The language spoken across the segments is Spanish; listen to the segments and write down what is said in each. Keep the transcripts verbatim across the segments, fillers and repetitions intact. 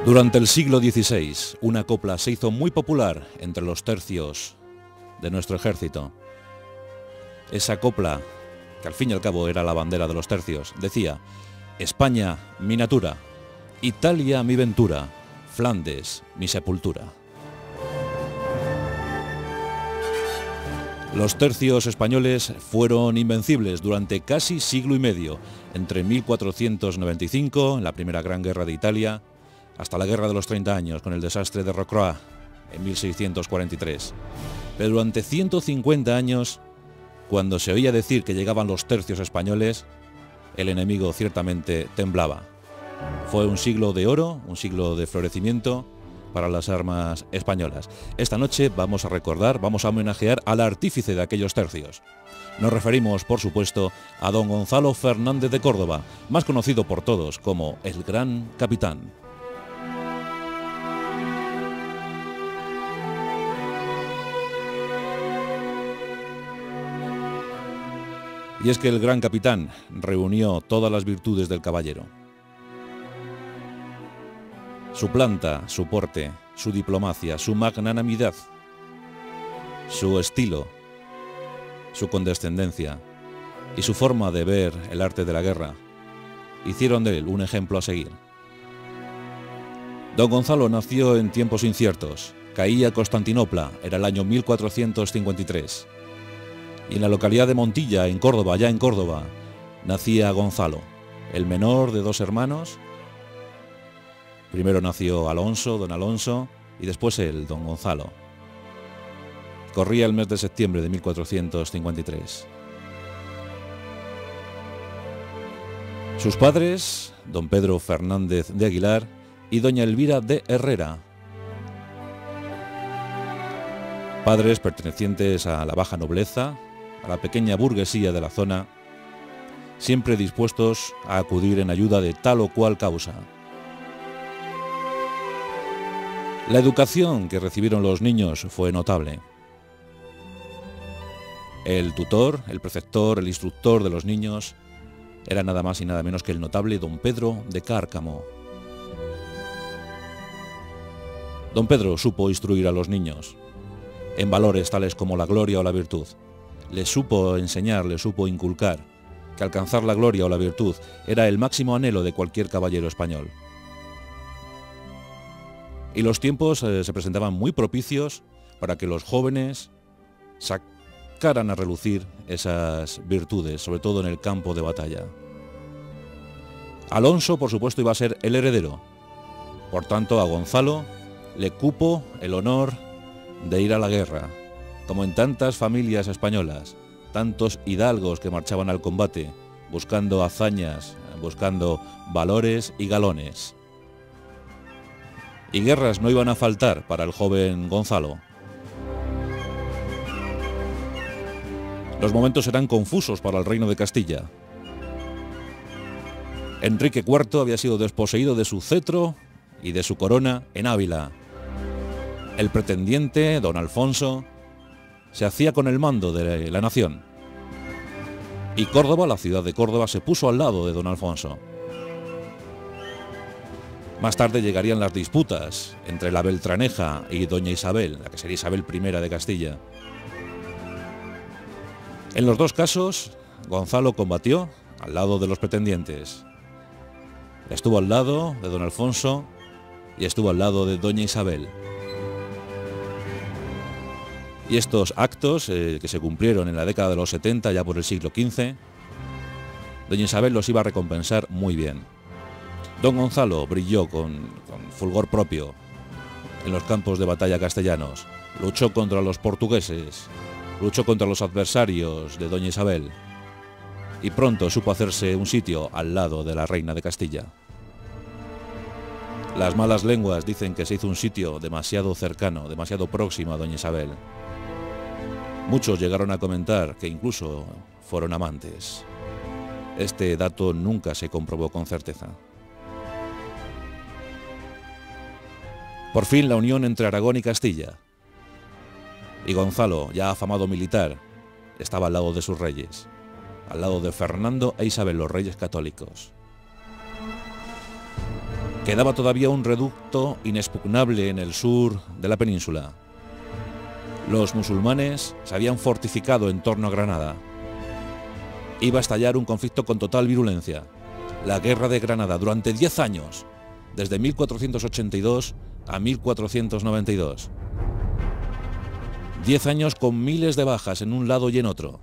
Durante el siglo dieciséis, una copla se hizo muy popular entre los tercios de nuestro ejército. Esa copla, que al fin y al cabo era la bandera de los tercios, decía: España, mi natura; Italia, mi ventura; Flandes, mi sepultura. Los tercios españoles fueron invencibles durante casi siglo y medio, entre mil cuatrocientos noventa y cinco, en la primera Gran Guerra de Italia, hasta la Guerra de los treinta años, con el desastre de Rocroi en mil seiscientos cuarenta y tres. Pero durante ciento cincuenta años, cuando se oía decir que llegaban los tercios españoles, el enemigo ciertamente temblaba. Fue un siglo de oro, un siglo de florecimiento para las armas españolas. Esta noche vamos a recordar, vamos a homenajear al artífice de aquellos tercios. Nos referimos, por supuesto, a don Gonzalo Fernández de Córdoba, más conocido por todos como el Gran Capitán. Y es que el Gran Capitán reunió todas las virtudes del caballero. Su planta, su porte, su diplomacia, su magnanimidad, su estilo, su condescendencia y su forma de ver el arte de la guerra hicieron de él un ejemplo a seguir. Don Gonzalo nació en tiempos inciertos. Caía Constantinopla, era el año mil cuatrocientos cincuenta y tres. Y en la localidad de Montilla, en Córdoba, ya en Córdoba, nacía Gonzalo, el menor de dos hermanos. Primero nació Alonso, don Alonso, y después él, don Gonzalo. Corría el mes de septiembre de mil cuatrocientos cincuenta y tres. Sus padres, don Pedro Fernández de Aguilar y doña Elvira de Herrera. Padres pertenecientes a la baja nobleza, a la pequeña burguesía de la zona, siempre dispuestos a acudir en ayuda de tal o cual causa. La educación que recibieron los niños fue notable. El tutor, el preceptor, el instructor de los niños era nada más y nada menos que el notable don Pedro de Cárcamo. Don Pedro supo instruir a los niños en valores tales como la gloria o la virtud. Les supo enseñar, les supo inculcar que alcanzar la gloria o la virtud era el máximo anhelo de cualquier caballero español. Y los tiempos eh, se presentaban muy propicios para que los jóvenes sacaran a relucir esas virtudes, sobre todo en el campo de batalla. Alonso, por supuesto, iba a ser el heredero. Por tanto, a Gonzalo le cupo el honor de ir a la guerra, como en tantas familias españolas, tantos hidalgos que marchaban al combate, buscando hazañas, buscando valores y galones. Y guerras no iban a faltar para el joven Gonzalo. Los momentos eran confusos para el reino de Castilla. Enrique cuarto había sido desposeído de su cetro y de su corona en Ávila. El pretendiente, don Alfonso, se hacía con el mando de la nación. Y Córdoba, la ciudad de Córdoba, se puso al lado de don Alfonso. Más tarde llegarían las disputas entre la Beltraneja y doña Isabel, la que sería Isabel primera de Castilla. En los dos casos, Gonzalo combatió al lado de los pretendientes. Estuvo al lado de don Alfonso y estuvo al lado de doña Isabel. Y estos actos eh, que se cumplieron en la década de los setenta, ya por el siglo quince, doña Isabel los iba a recompensar muy bien. Don Gonzalo brilló con, con fulgor propio en los campos de batalla castellanos, luchó contra los portugueses, luchó contra los adversarios de doña Isabel y pronto supo hacerse un sitio al lado de la reina de Castilla. Las malas lenguas dicen que se hizo un sitio demasiado cercano, demasiado próximo a doña Isabel. Muchos llegaron a comentar que incluso fueron amantes. Este dato nunca se comprobó con certeza. Por fin la unión entre Aragón y Castilla. Y Gonzalo, ya afamado militar, estaba al lado de sus reyes, al lado de Fernando e Isabel, los reyes católicos. Quedaba todavía un reducto inexpugnable en el sur de la península. Los musulmanes se habían fortificado en torno a Granada. Iba a estallar un conflicto con total virulencia. La Guerra de Granada durante diez años, desde mil cuatrocientos ochenta y dos a mil cuatrocientos noventa y dos. Diez años con miles de bajas en un lado y en otro.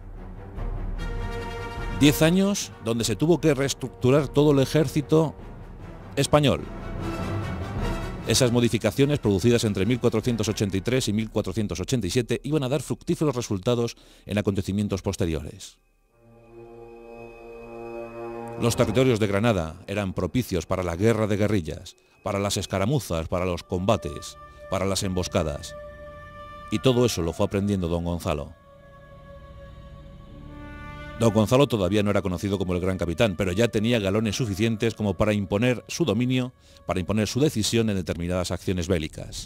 Diez años donde se tuvo que reestructurar todo el ejército español. Esas modificaciones producidas entre mil cuatrocientos ochenta y tres y mil cuatrocientos ochenta y siete iban a dar fructíferos resultados en acontecimientos posteriores. Los territorios de Granada eran propicios para la guerra de guerrillas, para las escaramuzas, para los combates, para las emboscadas. Y todo eso lo fue aprendiendo don Gonzalo. Don Gonzalo todavía no era conocido como el Gran Capitán, pero ya tenía galones suficientes como para imponer su dominio, para imponer su decisión en determinadas acciones bélicas.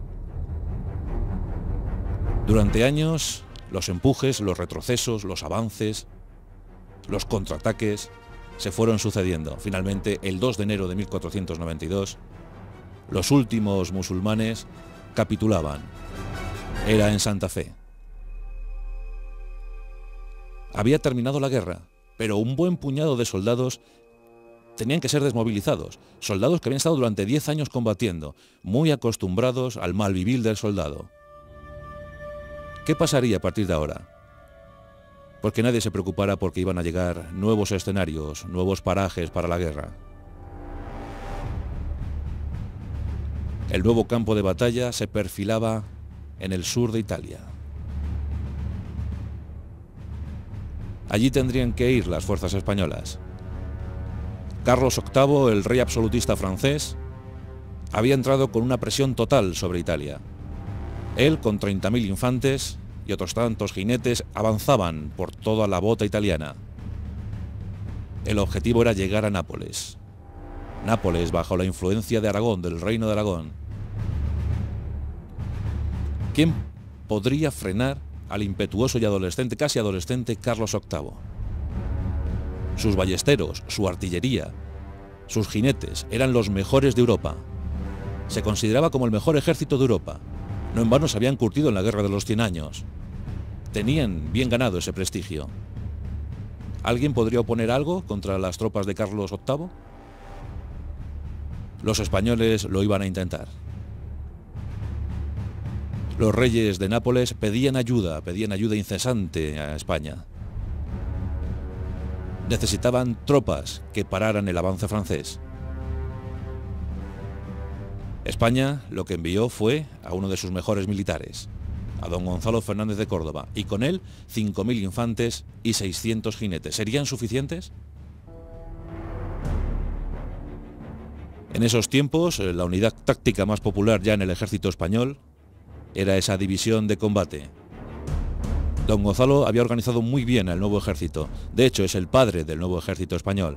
Durante años, los empujes, los retrocesos, los avances, los contraataques se fueron sucediendo. Finalmente, el dos de enero de mil cuatrocientos noventa y dos, los últimos musulmanes capitulaban. Era en Santa Fe. Había terminado la guerra, pero un buen puñado de soldados tenían que ser desmovilizados. Soldados que habían estado durante diez años combatiendo, muy acostumbrados al malvivir del soldado. ¿Qué pasaría a partir de ahora? Porque nadie se preocupara porque iban a llegar nuevos escenarios, nuevos parajes para la guerra. El nuevo campo de batalla se perfilaba en el sur de Italia. Allí tendrían que ir las fuerzas españolas. Carlos octavo, el rey absolutista francés, había entrado con una presión total sobre Italia. Él, con treinta mil infantes y otros tantos jinetes, avanzaban por toda la bota italiana. El objetivo era llegar a Nápoles. Nápoles bajo la influencia de Aragón, del reino de Aragón. ¿Quién podría frenar al impetuoso y adolescente, casi adolescente, Carlos octavo? Sus ballesteros, su artillería, sus jinetes eran los mejores de Europa. Se consideraba como el mejor ejército de Europa. No en vano se habían curtido en la Guerra de los Cien Años. Tenían bien ganado ese prestigio. ¿Alguien podría oponer algo contra las tropas de Carlos octavo? Los españoles lo iban a intentar. Los reyes de Nápoles pedían ayuda, pedían ayuda incesante a España. Necesitaban tropas que pararan el avance francés. España lo que envió fue a uno de sus mejores militares, a don Gonzalo Fernández de Córdoba, y con él cinco mil infantes y seiscientos jinetes. ¿Serían suficientes? En esos tiempos, la unidad táctica más popular ya en el ejército español era esa división de combate. Don Gonzalo había organizado muy bien al nuevo ejército. De hecho, es el padre del nuevo ejército español.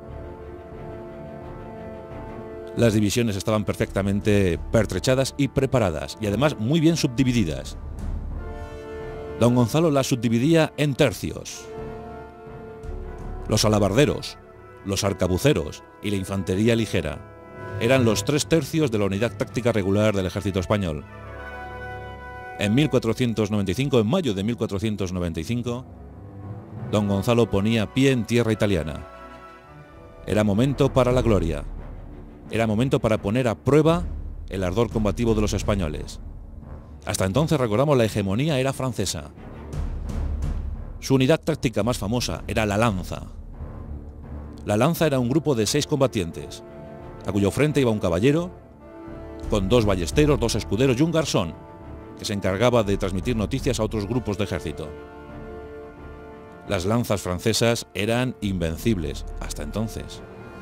Las divisiones estaban perfectamente pertrechadas y preparadas, y además muy bien subdivididas. Don Gonzalo las subdividía en tercios. Los alabarderos, los arcabuceros y la infantería ligera eran los tres tercios de la unidad táctica regular del ejército español. En mil cuatrocientos noventa y cinco, en mayo de mil cuatrocientos noventa y cinco, don Gonzalo ponía pie en tierra italiana. Era momento para la gloria. Era momento para poner a prueba el ardor combativo de los españoles. Hasta entonces, recordamos, la hegemonía era francesa. Su unidad táctica más famosa era la lanza. La lanza era un grupo de seis combatientes, a cuyo frente iba un caballero, con dos ballesteros, dos escuderos y un garzón, que se encargaba de transmitir noticias a otros grupos de ejército. Las lanzas francesas eran invencibles hasta entonces.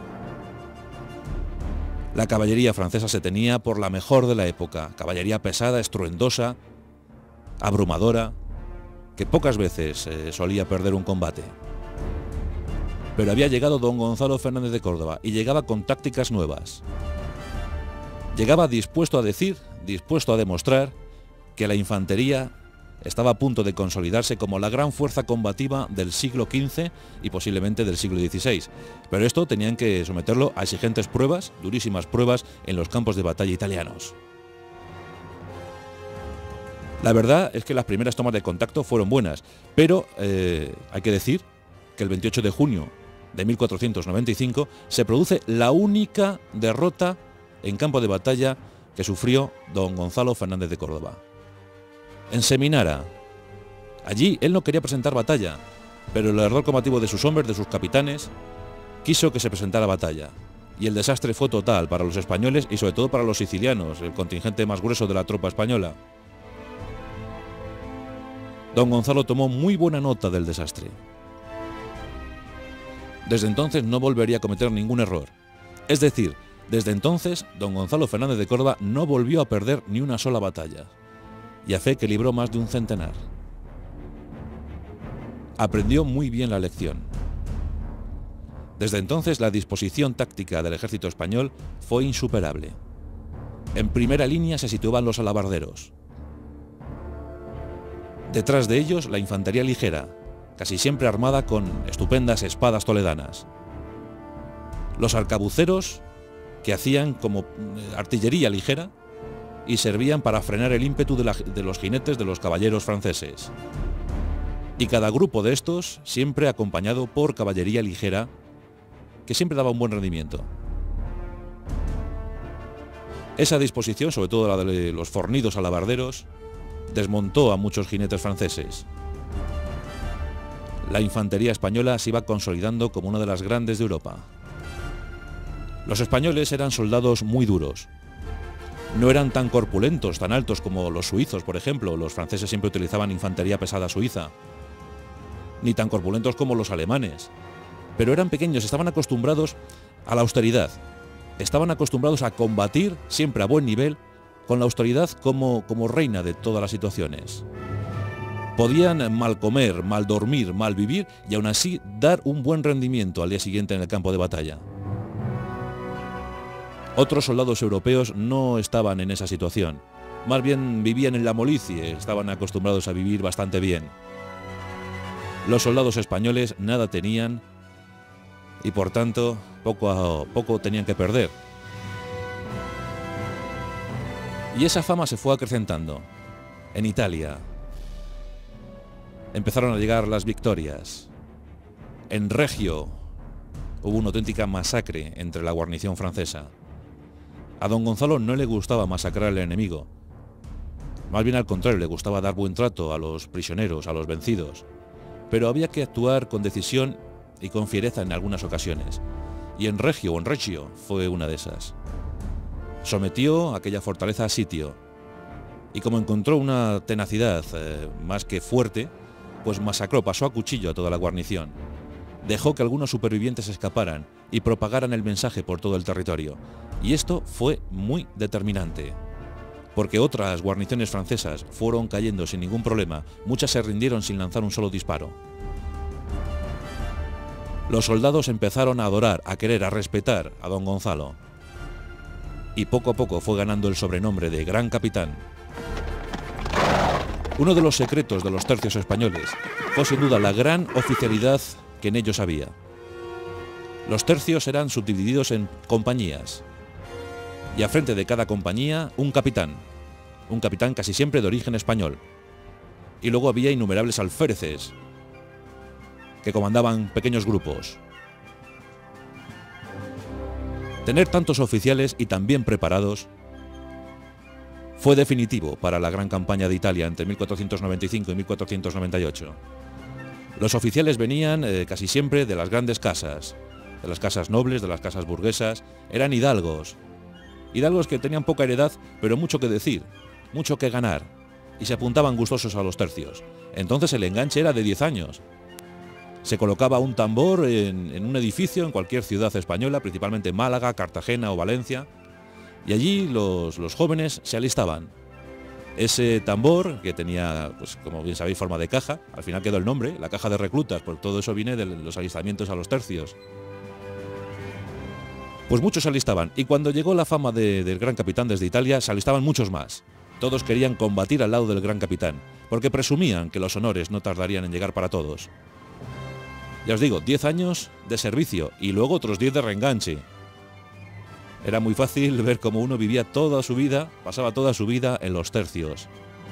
La caballería francesa se tenía por la mejor de la época, caballería pesada, estruendosa, abrumadora, que pocas veces eh, solía perder un combate. Pero había llegado don Gonzalo Fernández de Córdoba y llegaba con tácticas nuevas. Llegaba dispuesto a decir, dispuesto a demostrar que la infantería estaba a punto de consolidarse como la gran fuerza combativa del siglo quince y posiblemente del siglo dieciséis. Pero esto tenían que someterlo a exigentes pruebas, durísimas pruebas, en los campos de batalla italianos. La verdad es que las primeras tomas de contacto fueron buenas, pero eh, hay que decir que el veintiocho de junio de mil cuatrocientos noventa y cinco se produce la única derrota en campo de batalla que sufrió don Gonzalo Fernández de Córdoba. En Seminara. Allí él no quería presentar batalla, pero el ardor combativo de sus hombres, de sus capitanes, quiso que se presentara batalla. Y el desastre fue total para los españoles y sobre todo para los sicilianos, el contingente más grueso de la tropa española. Don Gonzalo tomó muy buena nota del desastre. Desde entonces no volvería a cometer ningún error. Es decir, desde entonces, don Gonzalo Fernández de Córdoba no volvió a perder ni una sola batalla, y a fe que libró más de un centenar. Aprendió muy bien la lección. Desde entonces la disposición táctica del ejército español fue insuperable. En primera línea se situaban los alabarderos. Detrás de ellos la infantería ligera, casi siempre armada con estupendas espadas toledanas. Los arcabuceros, que hacían como artillería ligera y servían para frenar el ímpetu de, la, de los jinetes de los caballeros franceses. Y cada grupo de estos siempre acompañado por caballería ligera, que siempre daba un buen rendimiento. Esa disposición, sobre todo la de los fornidos alabarderos, desmontó a muchos jinetes franceses. La infantería española se iba consolidando como una de las grandes de Europa. Los españoles eran soldados muy duros. No eran tan corpulentos, tan altos como los suizos, por ejemplo. Los franceses siempre utilizaban infantería pesada suiza. Ni tan corpulentos como los alemanes. Pero eran pequeños, estaban acostumbrados a la austeridad. Estaban acostumbrados a combatir, siempre a buen nivel, con la austeridad como, como reina de todas las situaciones. Podían mal comer, mal dormir, mal vivir y aún así dar un buen rendimiento al día siguiente en el campo de batalla. Otros soldados europeos no estaban en esa situación. Más bien vivían en la molicie, estaban acostumbrados a vivir bastante bien. Los soldados españoles nada tenían y por tanto poco a poco tenían que perder. Y esa fama se fue acrecentando. En Italia empezaron a llegar las victorias. En Regio hubo una auténtica masacre entre la guarnición francesa. A don Gonzalo no le gustaba masacrar al enemigo. Más bien al contrario, le gustaba dar buen trato a los prisioneros, a los vencidos. Pero había que actuar con decisión y con fiereza en algunas ocasiones. Y en Regio o en Reggio fue una de esas. Sometió aquella fortaleza a sitio. Y como encontró una tenacidad eh, más que fuerte, pues masacró, pasó a cuchillo a toda la guarnición. Dejó que algunos supervivientes escaparan y propagaran el mensaje por todo el territorio. Y esto fue muy determinante, porque otras guarniciones francesas fueron cayendo sin ningún problema, muchas se rindieron sin lanzar un solo disparo. Los soldados empezaron a adorar, a querer, a respetar a don Gonzalo. Y poco a poco fue ganando el sobrenombre de Gran Capitán. Uno de los secretos de los tercios españoles fue sin duda la gran oficialidad que en ellos había. Los tercios eran subdivididos en compañías y a frente de cada compañía un capitán, un capitán casi siempre de origen español. Y luego había innumerables alféreces que comandaban pequeños grupos. Tener tantos oficiales y tan bien preparados fue definitivo para la gran campaña de Italia entre mil cuatrocientos noventa y cinco y mil cuatrocientos noventa y ocho. Los oficiales venían eh, casi siempre de las grandes casas, de las casas nobles, de las casas burguesas, eran hidalgos. Hidalgos que tenían poca heredad, pero mucho que decir, mucho que ganar, y se apuntaban gustosos a los tercios. Entonces el enganche era de diez años. Se colocaba un tambor en, en un edificio en cualquier ciudad española, principalmente Málaga, Cartagena o Valencia, y allí los, los jóvenes se alistaban. Ese tambor, que tenía, pues como bien sabéis, forma de caja, al final quedó el nombre, la caja de reclutas, porque todo eso viene de los alistamientos a los tercios. Pues muchos se alistaban, y cuando llegó la fama de, del Gran Capitán desde Italia, se alistaban muchos más. Todos querían combatir al lado del Gran Capitán. porque presumían que los honores no tardarían en llegar para todos. Ya os digo, diez años de servicio y luego otros diez de reenganche. Era muy fácil ver cómo uno vivía toda su vida, pasaba toda su vida en los tercios.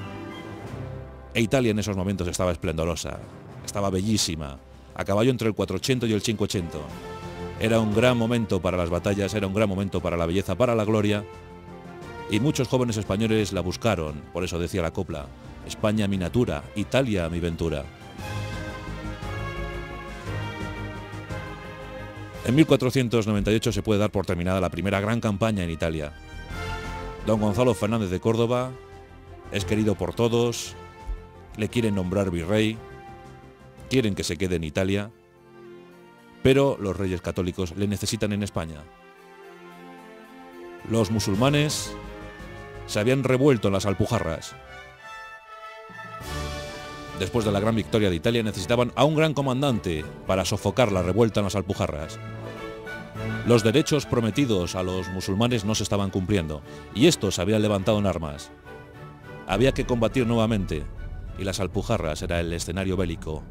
E Italia en esos momentos estaba esplendorosa, estaba bellísima, a caballo entre el cuatrocientos y el cincuecento. Era un gran momento para las batallas, era un gran momento para la belleza, para la gloria, y muchos jóvenes españoles la buscaron, por eso decía la copla, España mi natura, Italia mi ventura. En mil cuatrocientos noventa y ocho se puede dar por terminada la primera gran campaña en Italia. Don Gonzalo Fernández de Córdoba es querido por todos, le quieren nombrar virrey, quieren que se quede en Italia, pero los reyes católicos le necesitan en España. Los musulmanes se habían revuelto en las Alpujarras. Después de la gran victoria de Italia necesitaban a un gran comandante para sofocar la revuelta en las Alpujarras. Los derechos prometidos a los musulmanes no se estaban cumpliendo y estos se habían levantado en armas. Había que combatir nuevamente y las Alpujarras era el escenario bélico.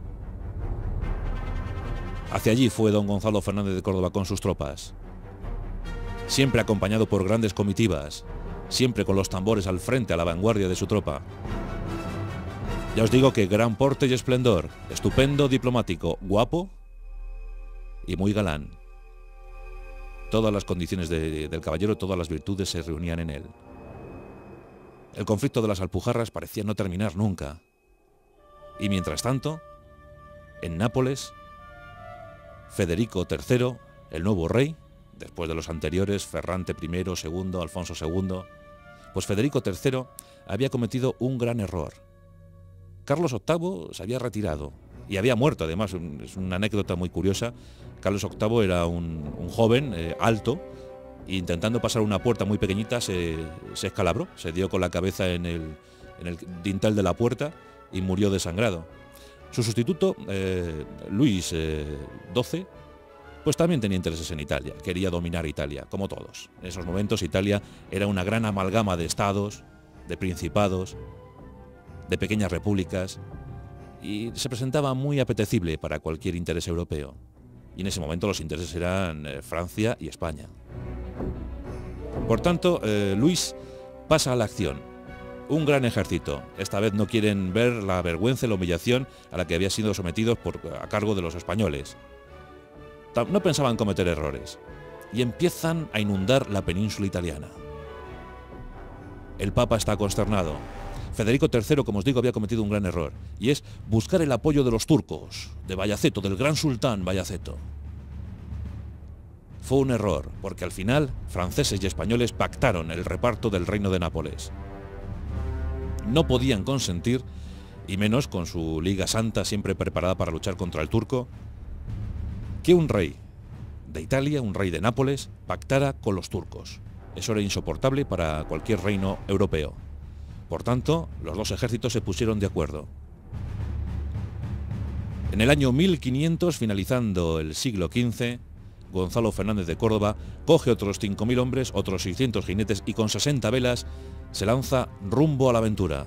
Hacia allí fue don Gonzalo Fernández de Córdoba con sus tropas, siempre acompañado por grandes comitivas, siempre con los tambores al frente a la vanguardia de su tropa. Ya os digo que gran porte y esplendor, estupendo diplomático, guapo y muy galán. Todas las condiciones de, del caballero, todas las virtudes se reunían en él. El conflicto de las Alpujarras parecía no terminar nunca. Y mientras tanto, en Nápoles, Federico tercero, el nuevo rey, después de los anteriores, Ferrante primero, segundo, Alfonso segundo, pues Federico tercero había cometido un gran error. Carlos octavo se había retirado y había muerto, además, es una anécdota muy curiosa. Carlos octavo era un, un joven eh, alto, e intentando pasar una puerta muy pequeñita se, se escalabró, se dio con la cabeza en el, en el dintel de la puerta y murió desangrado. Su sustituto, eh, Luis eh, doce, pues también tenía intereses en Italia, quería dominar Italia, como todos. En esos momentos Italia era una gran amalgama de estados, de principados, de pequeñas repúblicas, y se presentaba muy apetecible para cualquier interés europeo. Y en ese momento los intereses eran eh, Francia y España. Por tanto, eh, Luis pasa a la acción. Un gran ejército. Esta vez no quieren ver la vergüenza y la humillación a la que habían sido sometidos por, a cargo de los españoles. No pensaban cometer errores. Y empiezan a inundar la península italiana. El Papa está consternado. Federico tercero, como os digo, había cometido un gran error, y es buscar el apoyo de los turcos, de Bayaceto, del gran sultán Bayaceto. Fue un error, porque al final franceses y españoles pactaron el reparto del reino de Nápoles. No podían consentir, y menos con su Liga Santa siempre preparada para luchar contra el turco, que un rey de Italia, un rey de Nápoles, pactara con los turcos. Eso era insoportable para cualquier reino europeo. Por tanto, los dos ejércitos se pusieron de acuerdo. En el año mil quinientos, finalizando el siglo quince, Gonzalo Fernández de Córdoba coge otros cinco mil hombres, otros seiscientos jinetes y con sesenta velas se lanza rumbo a la aventura.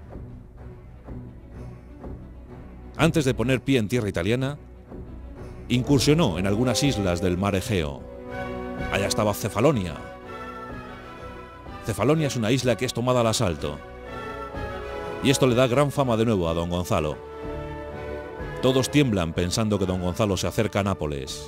Antes de poner pie en tierra italiana, incursionó en algunas islas del mar Egeo. Allá estaba Cefalonia. Cefalonia es una isla que es tomada al asalto. Y esto le da gran fama de nuevo a don Gonzalo. Todos tiemblan pensando que don Gonzalo se acerca a Nápoles.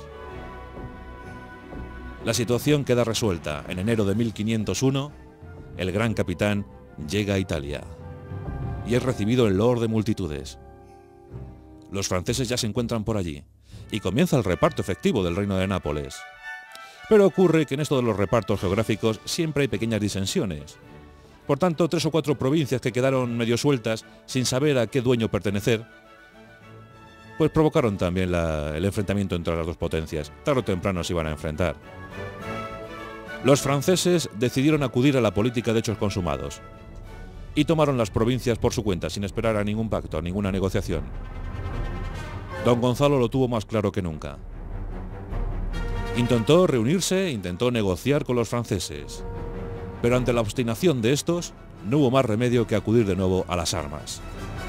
La situación queda resuelta. En enero de mil quinientos uno, el gran capitán llega a Italia y es recibido en loor de multitudes. Los franceses ya se encuentran por allí y comienza el reparto efectivo del reino de Nápoles. Pero ocurre que en esto de los repartos geográficos siempre hay pequeñas disensiones. Por tanto, tres o cuatro provincias que quedaron medio sueltas, sin saber a qué dueño pertenecer, pues provocaron también la, el enfrentamiento entre las dos potencias. Tarde o temprano se iban a enfrentar. Los franceses decidieron acudir a la política de hechos consumados y tomaron las provincias por su cuenta, sin esperar a ningún pacto, a ninguna negociación. Don Gonzalo lo tuvo más claro que nunca. Intentó reunirse, intentó negociar con los franceses, pero ante la obstinación de estos, no hubo más remedio que acudir de nuevo a las armas.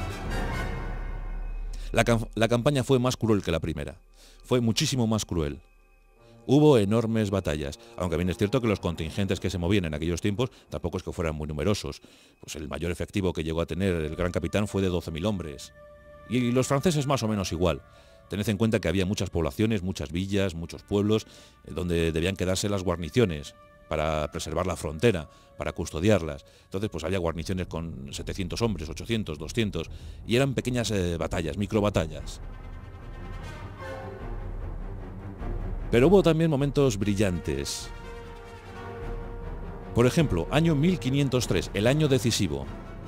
La, la campaña fue más cruel que la primera, fue muchísimo más cruel. Hubo enormes batallas, aunque bien es cierto que los contingentes que se movían en aquellos tiempos tampoco es que fueran muy numerosos. Pues el mayor efectivo que llegó a tener el Gran Capitán fue de doce mil hombres. Y los franceses más o menos igual. Tened en cuenta que había muchas poblaciones, muchas villas, muchos pueblos, donde debían quedarse las guarniciones para preservar la frontera, para custodiarlas. Entonces pues había guarniciones con setecientos hombres, ochocientos, doscientos, y eran pequeñas eh, batallas, microbatallas. Pero hubo también momentos brillantes. Por ejemplo, año mil quinientos tres, el año decisivo.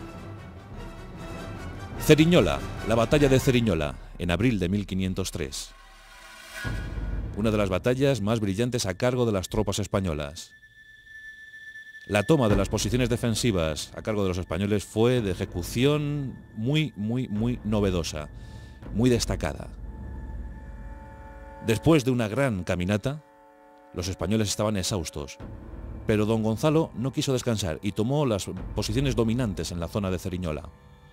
Ceriñola, la batalla de Ceriñola, en abril de mil quinientos tres. Una de las batallas más brillantes a cargo de las tropas españolas. La toma de las posiciones defensivas a cargo de los españoles fue de ejecución muy, muy, muy novedosa, muy destacada. Después de una gran caminata, los españoles estaban exhaustos, pero don Gonzalo no quiso descansar y tomó las posiciones dominantes en la zona de Ceriñola.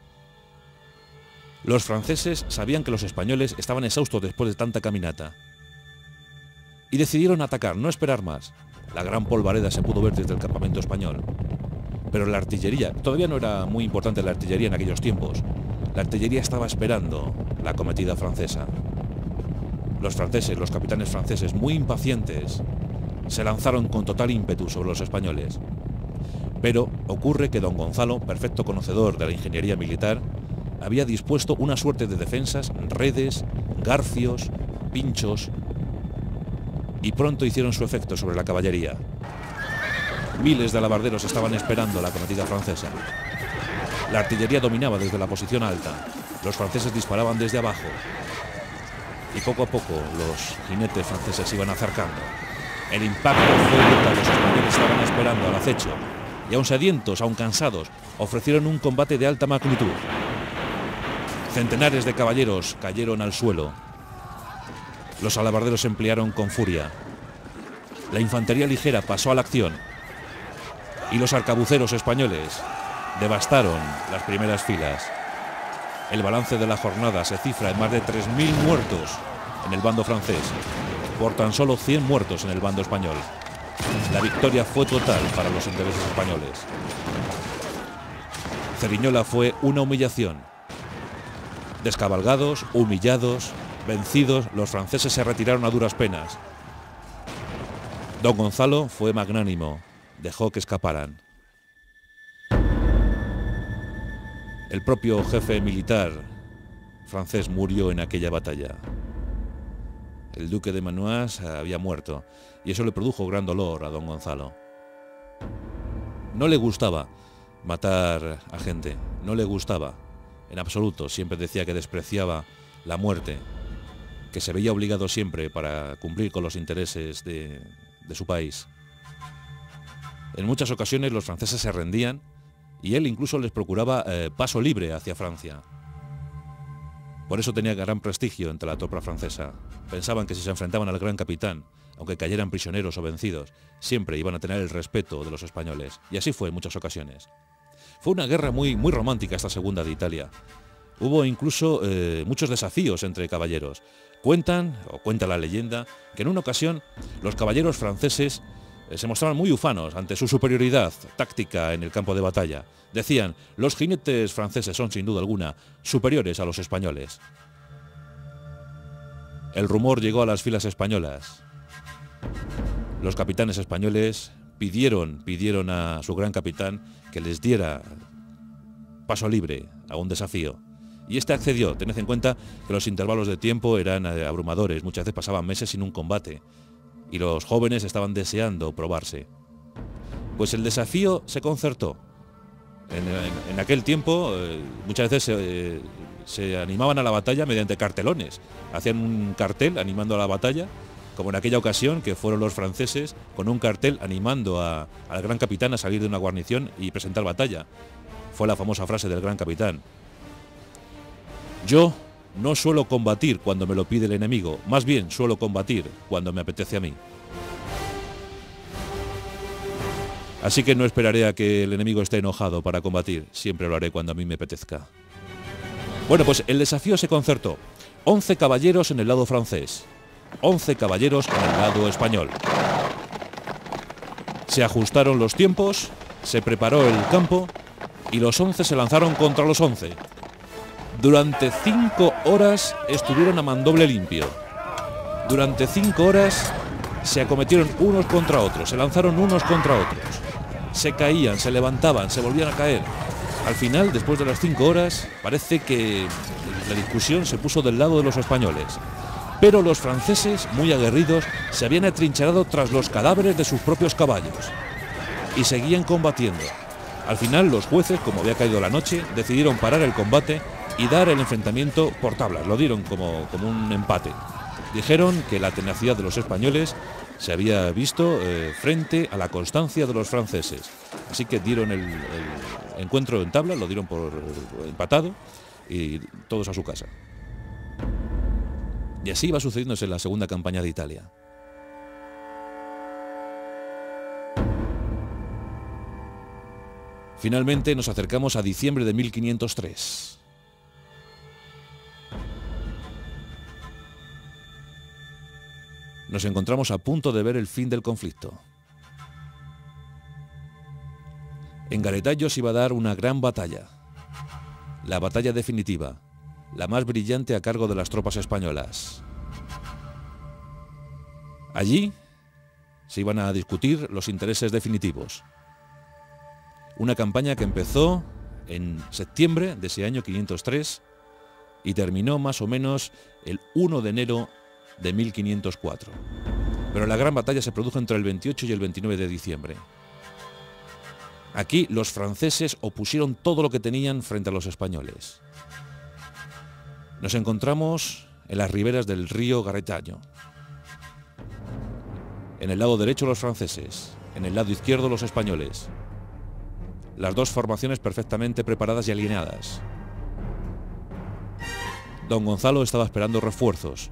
Los franceses sabían que los españoles estaban exhaustos después de tanta caminata y decidieron atacar, no esperar más. La gran polvareda se pudo ver desde el campamento español, pero la artillería, todavía no era muy importante la artillería en aquellos tiempos, la artillería estaba esperando la acometida francesa. Los franceses, los capitanes franceses, muy impacientes, se lanzaron con total ímpetu sobre los españoles. Pero ocurre que don Gonzalo, perfecto conocedor de la ingeniería militar, había dispuesto una suerte de defensas, redes, garfios, pinchos, y pronto hicieron su efecto sobre la caballería. Miles de alabarderos estaban esperando la acometida francesa. La artillería dominaba desde la posición alta, los franceses disparaban desde abajo, y poco a poco los jinetes franceses se iban acercando. El impacto fue brutal, los españoles estaban esperando al acecho, y aun sedientos, aun cansados, ofrecieron un combate de alta magnitud. Centenares de caballeros cayeron al suelo. Los alabarderos se emplearon con furia. La infantería ligera pasó a la acción, y los arcabuceros españoles devastaron las primeras filas. El balance de la jornada se cifra en más de tres mil muertos en el bando francés, por tan solo cien muertos en el bando español. La victoria fue total para los intereses españoles. Ceriñola fue una humillación. Descabalgados, humillados, vencidos, los franceses se retiraron a duras penas. Don Gonzalo fue magnánimo, dejó que escaparan. El propio jefe militar francés murió en aquella batalla. El duque de Manuas había muerto y eso le produjo gran dolor a don Gonzalo. No le gustaba matar a gente, no le gustaba, en absoluto. Siempre decía que despreciaba la muerte, que se veía obligado siempre para cumplir con los intereses de, de su país. En muchas ocasiones los franceses se rendían y él incluso les procuraba eh, paso libre hacia Francia. Por eso tenía gran prestigio entre la tropa francesa. Pensaban que si se enfrentaban al gran capitán, aunque cayeran prisioneros o vencidos, siempre iban a tener el respeto de los españoles. Y así fue en muchas ocasiones. Fue una guerra muy, muy romántica esta segunda de Italia. Hubo incluso eh, muchos desafíos entre caballeros. Cuentan, o cuenta la leyenda, que en una ocasión los caballeros franceses eh, se mostraban muy ufanos ante su superioridad táctica en el campo de batalla. Decían, los jinetes franceses son sin duda alguna superiores a los españoles. El rumor llegó a las filas españolas. Los capitanes españoles pidieron, pidieron a su gran capitán que les diera paso libre a un desafío. Y este accedió. Tened en cuenta que los intervalos de tiempo eran abrumadores, muchas veces pasaban meses sin un combate, y los jóvenes estaban deseando probarse. Pues el desafío se concertó. En, en, en aquel tiempo eh, muchas veces eh, se animaban a la batalla mediante cartelones. Hacían un cartel animando a la batalla, como en aquella ocasión que fueron los franceses con un cartel animando a, al gran capitán a salir de una guarnición y presentar batalla. Fue la famosa frase del gran capitán: yo no suelo combatir cuando me lo pide el enemigo, más bien suelo combatir cuando me apetece a mí. Así que no esperaré a que el enemigo esté enojado para combatir, siempre lo haré cuando a mí me apetezca. Bueno, pues el desafío se concertó. once caballeros en el lado francés, once caballeros en el lado español. Se ajustaron los tiempos, se preparó el campo y los once se lanzaron contra los once. Durante cinco horas estuvieron a mandoble limpio. Durante cinco horas se acometieron unos contra otros, se lanzaron unos contra otros. Se caían, se levantaban, se volvían a caer. Al final, después de las cinco horas, parece que la discusión se puso del lado de los españoles. Pero los franceses, muy aguerridos, se habían atrincherado tras los cadáveres de sus propios caballos y seguían combatiendo. Al final, los jueces, como había caído la noche, decidieron parar el combate y dar el enfrentamiento por tablas. Lo dieron como, como un empate. Dijeron que la tenacidad de los españoles se había visto eh, frente a la constancia de los franceses. Así que dieron el, el encuentro en tabla, lo dieron por empatado y todos a su casa. Y así iba sucediéndose en la segunda campaña de Italia. Finalmente nos acercamos a diciembre de mil quinientos tres. Nos encontramos a punto de ver el fin del conflicto. En Garetallo se iba a dar una gran batalla, la batalla definitiva, la más brillante a cargo de las tropas españolas. Allí se iban a discutir los intereses definitivos. Una campaña que empezó en septiembre de ese año quinientos tres y terminó más o menos el primero de enero de mil quinientos cuatro. Pero la gran batalla se produjo entre el veintiocho y el veintinueve de diciembre. Aquí los franceses opusieron todo lo que tenían frente a los españoles. Nos encontramos en las riberas del río Garetallo. En el lado derecho los franceses, en el lado izquierdo los españoles. Las dos formaciones perfectamente preparadas y alineadas. Don Gonzalo estaba esperando refuerzos.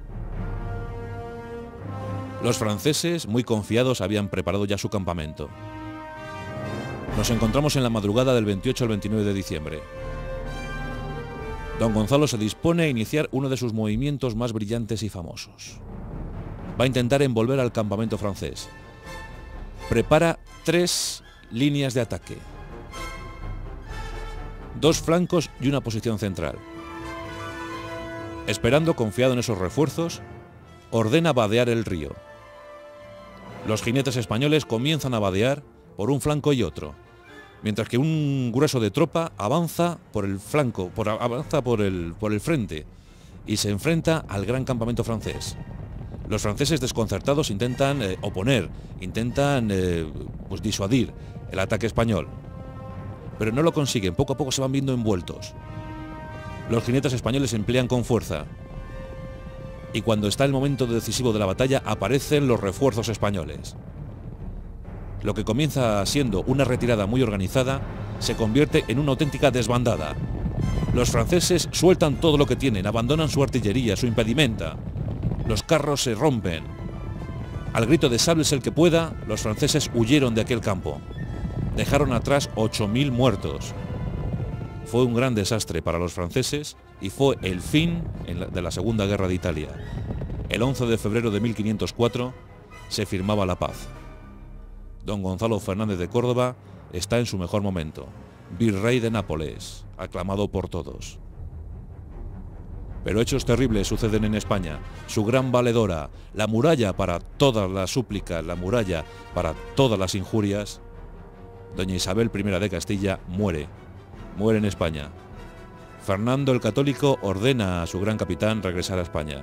Los franceses, muy confiados, habían preparado ya su campamento. Nos encontramos en la madrugada del veintiocho al veintinueve de diciembre. Don Gonzalo se dispone a iniciar uno de sus movimientos más brillantes y famosos. Va a intentar envolver al campamento francés. Prepara tres líneas de ataque. Dos flancos y una posición central. Esperando, confiado en esos refuerzos, ordena vadear el río. Los jinetes españoles comienzan a vadear por un flanco y otro, mientras que un grueso de tropa avanza por el flanco, por, avanza por el, por el frente y se enfrenta al gran campamento francés. Los franceses desconcertados intentan eh, oponer, intentan eh, pues disuadir el ataque español, pero no lo consiguen. Poco a poco se van viendo envueltos. Los jinetes españoles se emplean con fuerza. Y cuando está el momento decisivo de la batalla, aparecen los refuerzos españoles. Lo que comienza siendo una retirada muy organizada, se convierte en una auténtica desbandada. Los franceses sueltan todo lo que tienen, abandonan su artillería, su impedimenta. Los carros se rompen. Al grito de "sálvese el que pueda", los franceses huyeron de aquel campo. Dejaron atrás ocho mil muertos. Fue un gran desastre para los franceses y fue el fin de la Segunda Guerra de Italia. El once de febrero de mil quinientos cuatro se firmaba la paz. Don Gonzalo Fernández de Córdoba está en su mejor momento, virrey de Nápoles, aclamado por todos. Pero hechos terribles suceden en España. Su gran valedora, la muralla para todas las súplicas, la muralla para todas las injurias, doña Isabel primera de Castilla, muere. Muere en España. Fernando el Católico ordena a su gran capitán regresar a España.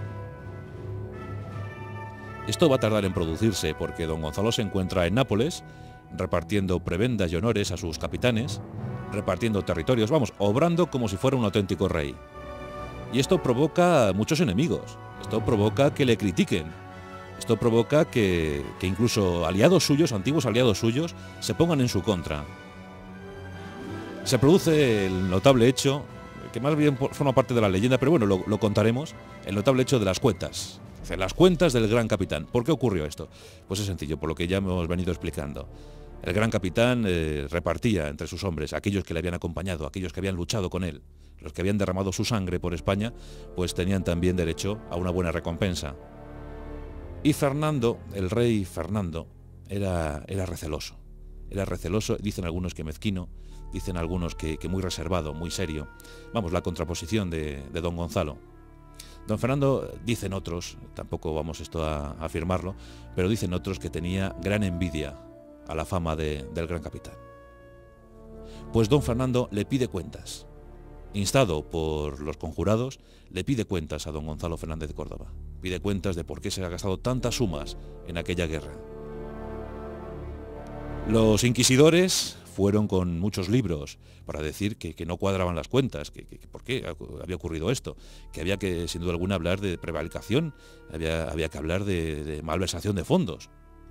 Esto va a tardar en producirse porque don Gonzalo se encuentra en Nápoles, repartiendo prebendas y honores a sus capitanes, repartiendo territorios, vamos, obrando como si fuera un auténtico rey. Y esto provoca muchos enemigos, esto provoca que le critiquen, esto provoca que, que incluso aliados suyos, antiguos aliados suyos, se pongan en su contra. Se produce el notable hecho, que más bien forma parte de la leyenda, pero bueno, lo, lo contaremos, el notable hecho de las cuentas. O sea, las cuentas del gran capitán. ¿Por qué ocurrió esto? Pues es sencillo, por lo que ya hemos venido explicando. El gran capitán eh, repartía entre sus hombres, aquellos que le habían acompañado, aquellos que habían luchado con él, los que habían derramado su sangre por España, pues tenían también derecho a una buena recompensa. Y Fernando, el rey Fernando, era, era receloso. Era receloso, dicen algunos que mezquino, dicen algunos que, que muy reservado, muy serio. Vamos, la contraposición de, de don Gonzalo. Don Fernando, dicen otros, tampoco vamos esto a, a afirmarlo, pero dicen otros que tenía gran envidia a la fama de, del gran capitán. Pues don Fernando le pide cuentas. Instado por los conjurados, le pide cuentas a don Gonzalo Fernández de Córdoba. Pide cuentas de por qué se ha gastado tantas sumas en aquella guerra. Los inquisidores fueron con muchos libros para decir que, que no cuadraban las cuentas, que, que, que por qué había ocurrido esto, que había que, sin duda alguna, hablar de prevaricación, había, había que hablar de, de malversación de fondos.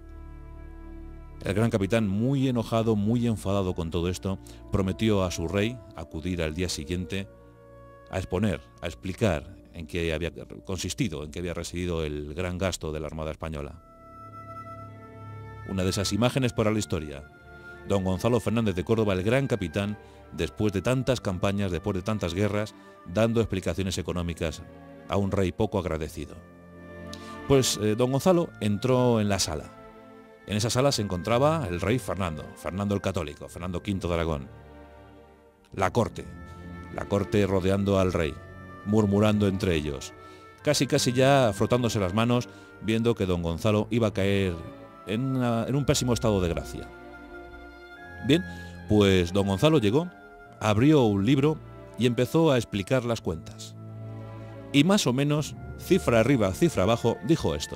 El gran capitán, muy enojado, muy enfadado con todo esto, prometió a su rey acudir al día siguiente a exponer, a explicar en qué había consistido, en qué había residido el gran gasto de la Armada Española. Una de esas imágenes para la historia. Don Gonzalo Fernández de Córdoba, el gran capitán, después de tantas campañas, después de tantas guerras, dando explicaciones económicas a un rey poco agradecido. Pues eh, don Gonzalo entró en la sala. En esa sala se encontraba el rey Fernando, Fernando el Católico, Fernando quinto de Aragón. La corte, la corte rodeando al rey, murmurando entre ellos, casi casi ya frotándose las manos, viendo que don Gonzalo iba a caer en, una, en un pésimo estado de gracia. Bien, pues don Gonzalo llegó, abrió un libro y empezó a explicar las cuentas. Y más o menos, cifra arriba, cifra abajo, dijo esto.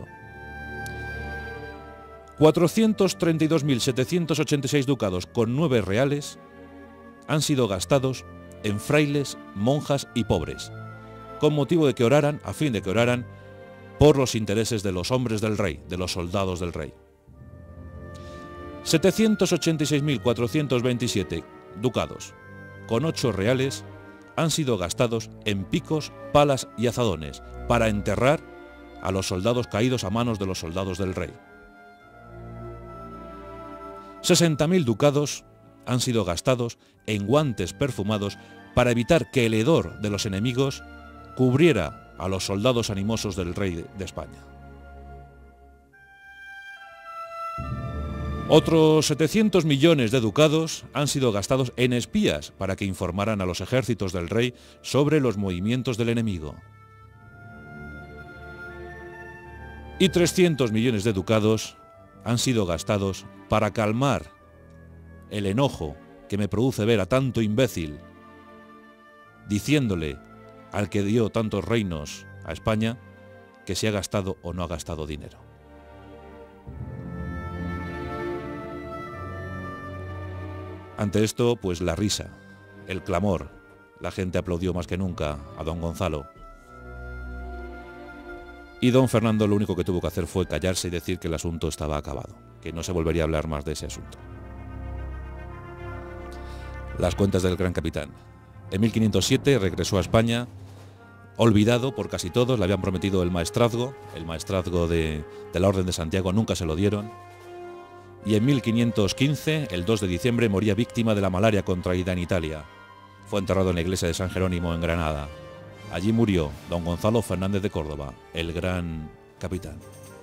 cuatrocientos treinta y dos mil setecientos ochenta y seis ducados con nueve reales han sido gastados en frailes, monjas y pobres, con motivo de que oraran, a fin de que oraran, por los intereses de los hombres del rey, de los soldados del rey. setecientos ochenta y seis mil cuatrocientos veintisiete ducados con ocho reales han sido gastados en picos, palas y azadones para enterrar a los soldados caídos a manos de los soldados del rey. sesenta mil ducados han sido gastados en guantes perfumados para evitar que el hedor de los enemigos cubriera a los soldados animosos del rey de España. Otros setecientos millones de ducados han sido gastados en espías para que informaran a los ejércitos del rey sobre los movimientos del enemigo. Y trescientos millones de ducados han sido gastados para calmar el enojo que me produce ver a tanto imbécil diciéndole al que dio tantos reinos a España que si ha gastado o no ha gastado dinero. Ante esto, pues la risa, el clamor, la gente aplaudió más que nunca a don Gonzalo. Y don Fernando lo único que tuvo que hacer fue callarse y decir que el asunto estaba acabado, que no se volvería a hablar más de ese asunto. Las cuentas del gran capitán. En mil quinientos siete regresó a España, olvidado por casi todos, le habían prometido el maestrazgo, el maestrazgo de, de la Orden de Santiago, nunca se lo dieron. Y en mil quinientos quince, el dos de diciembre, moría víctima de la malaria contraída en Italia. Fue enterrado en la iglesia de San Jerónimo en Granada. Allí murió don Gonzalo Fernández de Córdoba, el gran capitán.